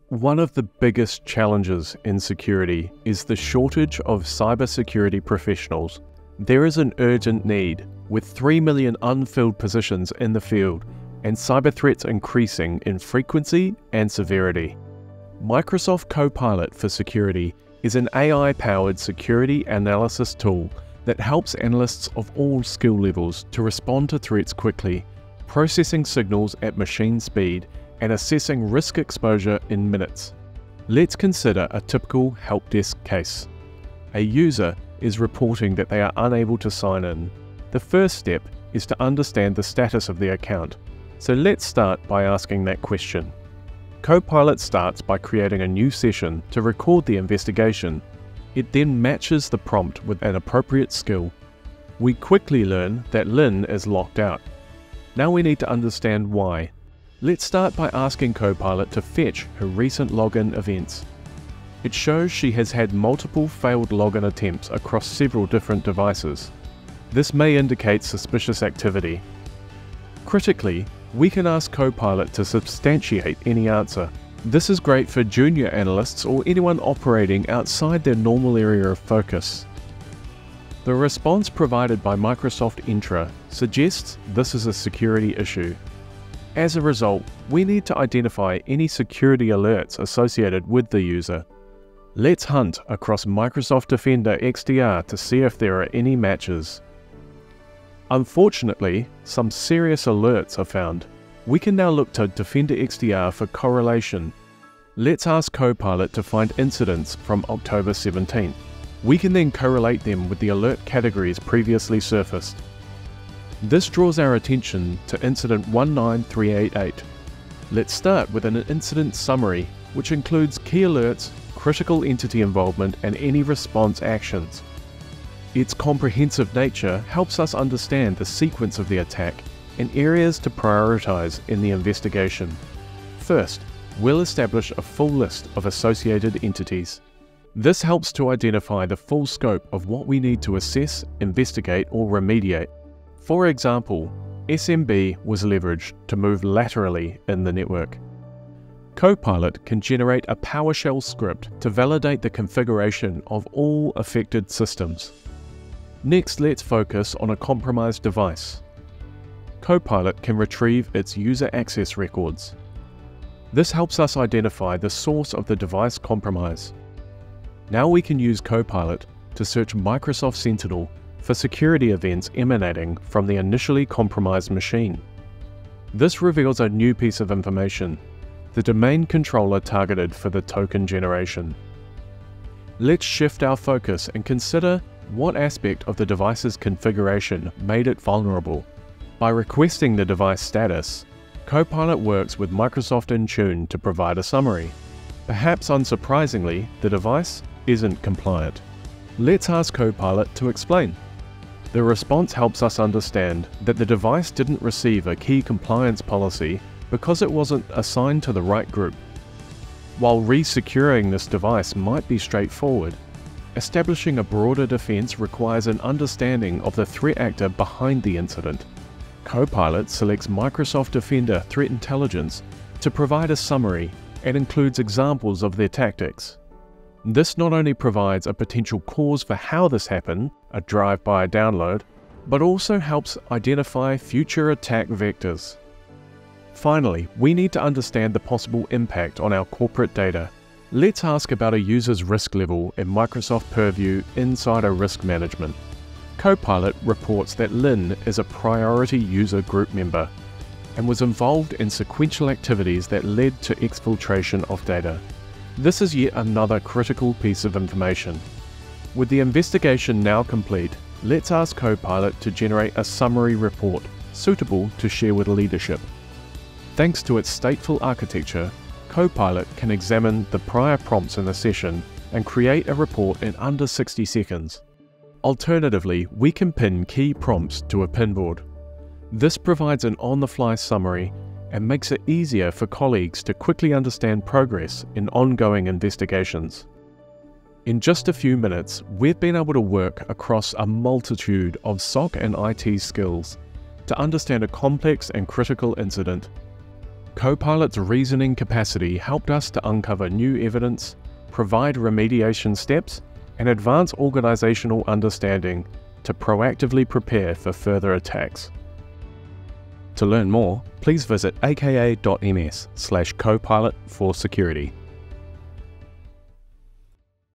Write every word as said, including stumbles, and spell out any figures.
One of the biggest challenges in security is the shortage of cybersecurity professionals. There is an urgent need, with three million unfilled positions in the field and cyber threats increasing in frequency and severity. Microsoft Copilot for Security is an A I-powered security analysis tool that helps analysts of all skill levels to respond to threats quickly, processing signals at machine speed and assessing risk exposure in minutes. Let's consider a typical help desk case. A user is reporting that they are unable to sign in. The first step is to understand the status of their account. So let's start by asking that question. Copilot starts by creating a new session to record the investigation. It then matches the prompt with an appropriate skill. We quickly learn that Lynn is locked out. Now we need to understand why. Let's start by asking Copilot to fetch her recent login events. It shows she has had multiple failed login attempts across several different devices. This may indicate suspicious activity. Critically, we can ask Copilot to substantiate any answer. This is great for junior analysts or anyone operating outside their normal area of focus. The response provided by Microsoft Entra suggests this is a security issue. As a result, we need to identify any security alerts associated with the user. Let's hunt across Microsoft Defender X D R to see if there are any matches. Unfortunately, some serious alerts are found. We can now look to Defender X D R for correlation. Let's ask Copilot to find incidents from October seventeenth. We can then correlate them with the alert categories previously surfaced. This draws our attention to incident one nine three eight eight. Let's start with an incident summary, which includes key alerts, critical entity involvement, and any response actions. Its comprehensive nature helps us understand the sequence of the attack and areas to prioritize in the investigation. First, we'll establish a full list of associated entities. This helps to identify the full scope of what we need to assess, investigate, or remediate. For example, S M B was leveraged to move laterally in the network. Copilot can generate a PowerShell script to validate the configuration of all affected systems. Next, let's focus on a compromised device. Copilot can retrieve its user access records. This helps us identify the source of the device compromise. Now we can use Copilot to search Microsoft Sentinel for security events emanating from the initially compromised machine. This reveals a new piece of information, the domain controller targeted for the token generation. Let's shift our focus and consider what aspect of the device's configuration made it vulnerable. By requesting the device status, Copilot works with Microsoft Intune to provide a summary. Perhaps unsurprisingly, the device isn't compliant. Let's ask Copilot to explain. The response helps us understand that the device didn't receive a key compliance policy because it wasn't assigned to the right group. While re-securing this device might be straightforward, establishing a broader defense requires an understanding of the threat actor behind the incident. Copilot selects Microsoft Defender Threat Intelligence to provide a summary and includes examples of their tactics. This not only provides a potential cause for how this happened, a drive-by download, but also helps identify future attack vectors. Finally, we need to understand the possible impact on our corporate data. Let's ask about a user's risk level in Microsoft Purview Insider Risk Management. Copilot reports that Lynn is a priority user group member and was involved in sequential activities that led to exfiltration of data. This is yet another critical piece of information. With the investigation now complete, let's ask Copilot to generate a summary report suitable to share with leadership. Thanks to its stateful architecture, Copilot can examine the prior prompts in the session and create a report in under sixty seconds. Alternatively, we can pin key prompts to a pinboard. This provides an on-the-fly summary and makes it easier for colleagues to quickly understand progress in ongoing investigations. In just a few minutes, we've been able to work across a multitude of S O C and I T skills to understand a complex and critical incident. Copilot's reasoning capacity helped us to uncover new evidence, provide remediation steps, and advance organizational understanding to proactively prepare for further attacks. To learn more, please visit aka dot m s slash copilot for security.